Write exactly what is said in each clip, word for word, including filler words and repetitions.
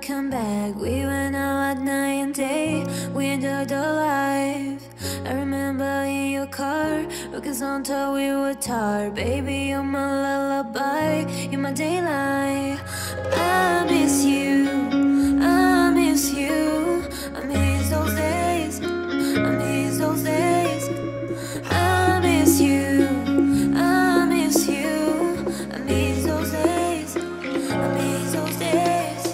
come back. We went out at night and day, we enjoyed our life. I remember in your car, because on top we were tired. Baby, you're my lullaby, you're my daylight. I miss you, I miss you, I miss those days, I miss those days. I miss you, I miss you, I miss those days, I miss those days.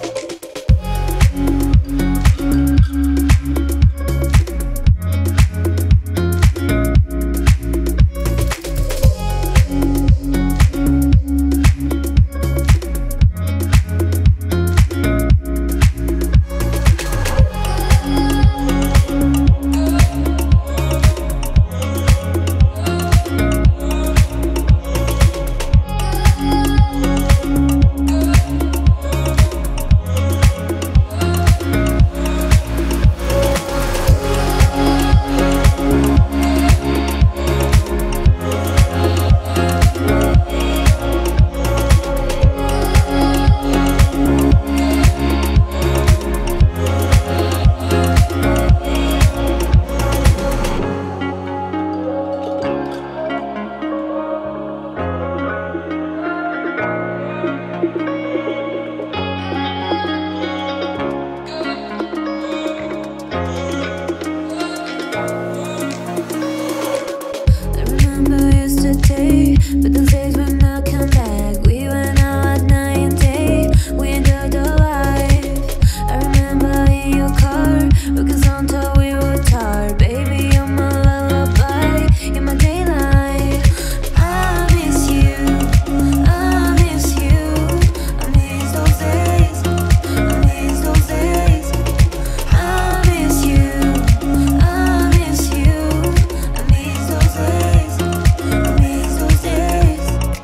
But those days will not come back. We went out at night and day, we enjoyed our life. I remember in your car, because on top we were tired. Baby, you're my lullaby, you're my daylight. I miss you, I miss you, I miss those days, I miss those days. I miss you, I miss you, I miss those days, I miss those days.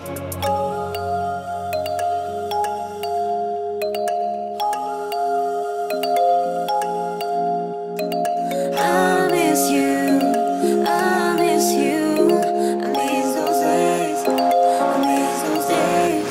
I miss you, I miss you, I miss those days, I miss those days.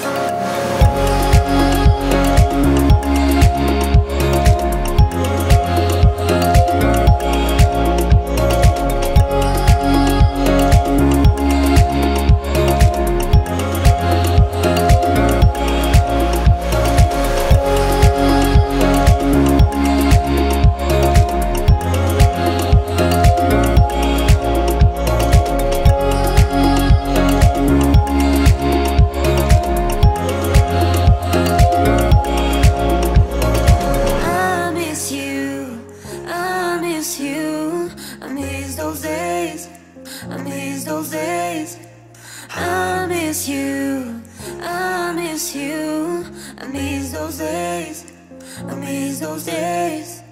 I miss you, I miss you, I miss those days, I miss those days. I miss you, I miss you, I miss those days, I miss those days.